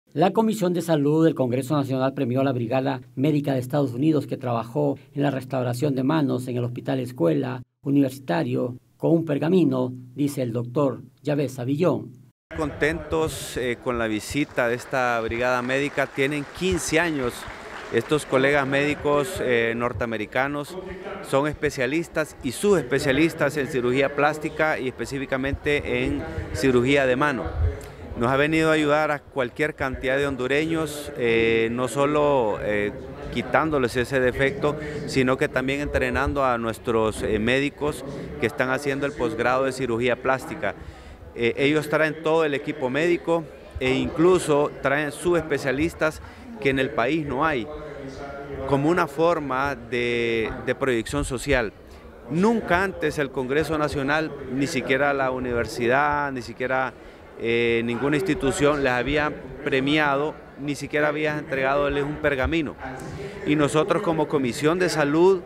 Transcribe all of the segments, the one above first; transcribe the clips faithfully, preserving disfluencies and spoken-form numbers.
La Comisión de Salud del Congreso Nacional premió a la Brigada Médica de Estados Unidos que trabajó en la restauración de manos en el Hospital Escuela Universitario con un pergamino, dice el doctor Yavés Avillón. Contentos eh, con la visita de esta brigada médica. Tienen quince años. Estos colegas médicos eh, norteamericanos son especialistas y subespecialistas en cirugía plástica y específicamente en cirugía de mano. Nos ha venido a ayudar a cualquier cantidad de hondureños, eh, no solo eh, quitándoles ese defecto, sino que también entrenando a nuestros eh, médicos que están haciendo el posgrado de cirugía plástica. Eh, ellos traen todo el equipo médico e incluso traen subespecialistas que en el país no hay, como una forma de, de proyección social. Nunca antes el Congreso Nacional, ni siquiera la universidad, ni siquiera eh, ninguna institución les había premiado, ni siquiera había entregadoles un pergamino. Y nosotros como Comisión de Salud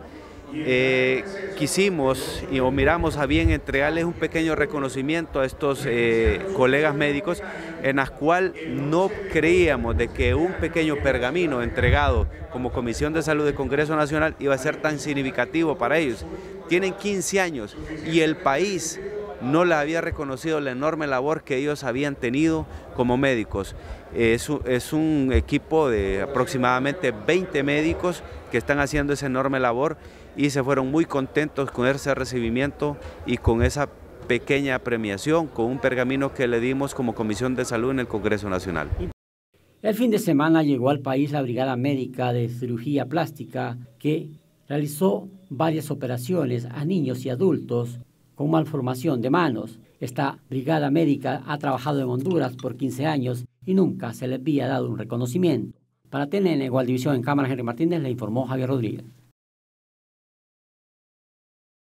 eh, quisimos y o miramos a bien entregarles un pequeño reconocimiento a estos eh, colegas médicos, en las cual no creíamos de que un pequeño pergamino entregado como Comisión de Salud del Congreso Nacional iba a ser tan significativo para ellos. Tienen quince años y el país no les había reconocido la enorme labor que ellos habían tenido como médicos. Es un, es un equipo de aproximadamente veinte médicos que están haciendo esa enorme labor y se fueron muy contentos con ese recibimiento y con esa pequeña premiación, con un pergamino que le dimos como Comisión de Salud en el Congreso Nacional. El fin de semana llegó al país la Brigada Médica de Cirugía Plástica que realizó varias operaciones a niños y adultos con malformación de manos. Esta brigada médica ha trabajado en Honduras por quince años y nunca se le había dado un reconocimiento. Para T N N, Gualdivisión en Cámara, Henry Martínez, le informó Javier Rodríguez.